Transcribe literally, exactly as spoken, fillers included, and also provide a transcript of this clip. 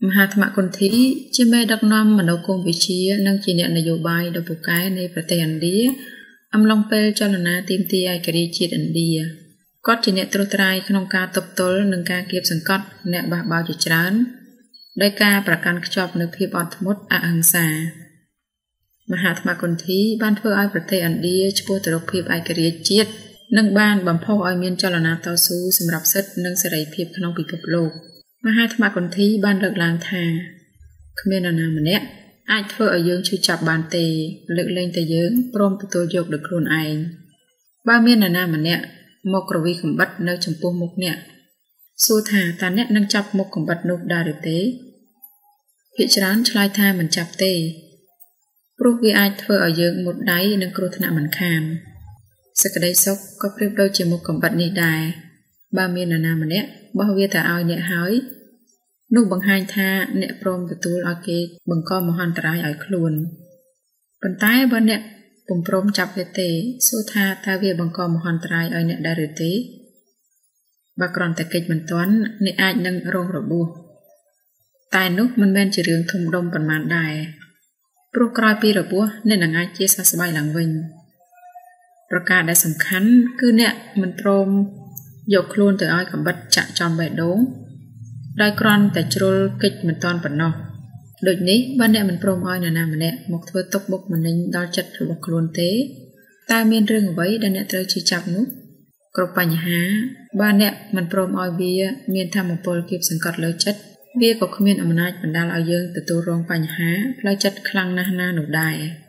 มหาธรรมคนที่ជាមេដឹកនាំមនោគមវិជ្ជានិងជាអ្នកនយោបាយដ៏ពូកែនៃប្រទេសឥណ្ឌាអំឡុងពេលចលនាទាមទារឯករាជ្យជាតិឥណ្ឌាគាត់ជាអ្នកត្រួសត្រាយក្នុងការទប់ទល់នឹងការគៀបសង្កត់អ្នកបះបោរជាច្រើនដោយការប្រកាន់ខ្ជាប់នូវភាពអត់ធ្មត់អហិង្សាមហាធម្មគុន្ធីបានធ្វើឲ្យប្រទេសឥណ្ឌាឆ្ពោះទៅរកភាពឯករាជ្យជាតិនិងបានបំផុសឲ្យមានចលនាតស៊ូសម្រាប់សិទ្ធិនិងសេរីភាពក្នុងពិភពលោកមហាធម្មគុន្ធីបានលើកឡើងថាគ្មាននរណាម្នាក់អាចធ្វើឲ្យយើងឈឺចាប់បានទេលើកលែងតែយើងព្រមទទួលយកដោយខ្លួនឯងបើមាននរណាម្នាក់មករវីកំបិតនៅចំពោះមុខអ្នកសួរថាតើអ្នកនឹងចាប់មុខកំបិតនោះដែរឬទេភាគច្រើនឆ្លើយថាមិនចាប់ទេព្រោះវាអាចធ្វើឲ្យយើងមុតដៃនិងគ្រោះថ្នាក់មិនខានសេចក្តីសុខក៏ប្រៀបដូចជាមុខកំបិតនេះដែរបើមាននរណាម្នាក់បោះវាទៅឲ្យអ្នកហើយនោះបង្ហាញថាអ្នកព្រមទទួលឲ្យគេបង្កមហន្តរាយឲ្យខ្លួនប៉ុន្តែបើអ្នកពុំព្រមចាប់វាទេសួរថាតើវាបង្កមហន្តរាយឲ្យអ្នកដែរឬទេបើគ្រាន់តែកិច្ចមិនទាន់អ្នកអាចនឹងរងរបួសតែនោះមិនមែនជារឿងធំដុំប៉ុន្មានដែរព្រោះក្រោយពីរបួសអ្នកនឹងអាចជាសះស្បើយឡើងវិញប្រការដែលសំខាន់គឺអ្នកមិនព្រមយកខ្លួនទៅឲ្យកំបិតចាក់ចំបេះដូងដោយគ្រាន់តែជ្រុលកិច្ចមិនទាន់ប៉ុណ្ណោះដូចនេះបើអ្នកមិនព្រមឲ្យនរណាម្នាក់មកធ្វើទុកបុកម្នេញដល់ចិត្តរបស់ខ្លួនទេតើមានរឿងអ្វីដែលអ្នកត្រូវជឿចាប់នោះគ្រប់បញ្ហាបើអ្នកមិនព្រមឲ្យវាមានធម៌ពលគៀបសង្កត់លើចិត្តវាក៏គ្មានអំណាចបណ្ដាលឲ្យយើងទទួលរងបញ្ហាផ្លូវចិត្តខ្លាំងណាស់ណានោះដែរ